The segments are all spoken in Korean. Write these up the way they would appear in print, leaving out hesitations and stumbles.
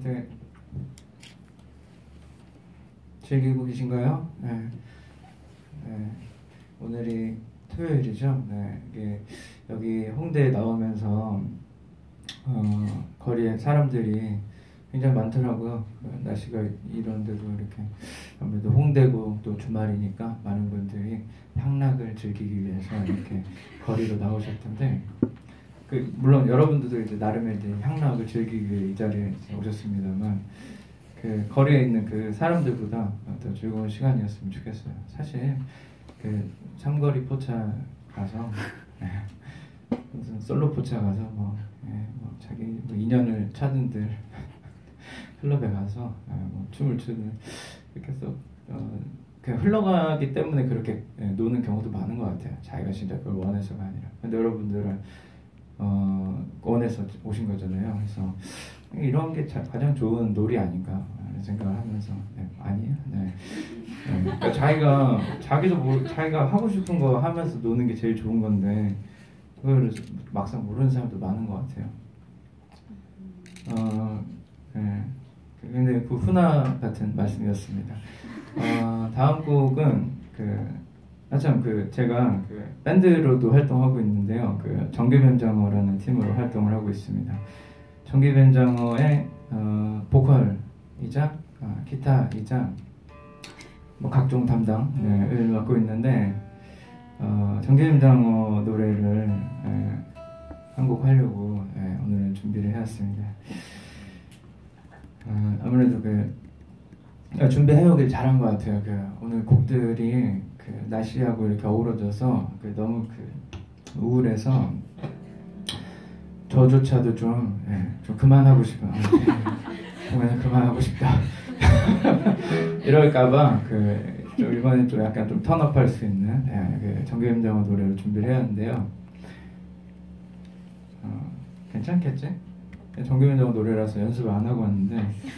어때 즐기고 계신가요? 네. 네. 오늘이 토요일이죠. 네. 이게 여기 홍대에 나오면서 거리에 사람들이 굉장히 많더라고요. 날씨가 이런데도 이렇게 아무래도 홍대고 또 주말이니까 많은 분들이 향락을 즐기기 위해서 이렇게 거리로 나오셨던데, 물론 여러분들도 이제 나름의 이제 향락을 즐기기 위해 이 자리에 오셨습니다만, 그 거리에 있는 그 사람들보다 더 즐거운 시간이었으면 좋겠어요. 사실 그 삼거리 포차 가서 무슨 솔로 포차 가서 뭐 자기 뭐 인연을 찾은들 클럽에 가서 뭐 춤을 추는 이렇게 해서 그냥 흘러가기 때문에 그렇게 노는 경우도 많은 것 같아요. 자기가 진짜 그걸 원해서가 아니라. 근데 여러분들은 원해서 오신 거잖아요. 그래서 이런 게 가장 좋은 놀이 아닌가 생각을 하면서 아니에요. 네. 그러니까 자기가 하고 싶은 거 하면서 노는 게 제일 좋은 건데 그걸 막상 모르는 사람도 많은 것 같아요. 네. 근데 그 훈화 같은 말씀이었습니다. 다음 곡은 제가 밴드로도 활동하고 있는데요. 정규변장어라는 팀으로 활동을 하고 있습니다. 정규변장어의 보컬이자 기타이자 뭐 각종 담당을 맡고 있는데, 정규변장어 노래를 한 곡 하려고 오늘은 준비를 해왔습니다. 아무래도 준비해오길 잘한 것 같아요. 오늘 곡들이 날씨하고 이렇게 어우러져서 너무 우울해서 저조차도 좀 그만하고 싶어요. 그만하고 싶다. 이럴까봐 이번에 좀 약간 좀 턴업할 수 있는 정규변장어 노래를 준비를 해왔는데요. 괜찮겠지? 정규변장어 노래라서 연습을 안 하고 왔는데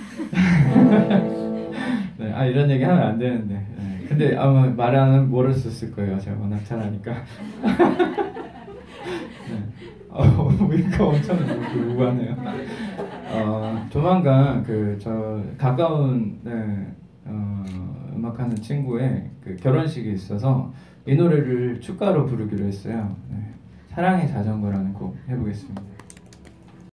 네, 이런 얘기 하면 안 되는데 근데 아마 말하는 모르셨을 거예요. 제가 워낙 잘하니까. 우리가 엄청 우아하네요. 조만간 저 가까운 음악하는 친구의 결혼식이 있어서 이 노래를 축가로 부르기로 했어요. 사랑의 자전거라는 곡 해보겠습니다.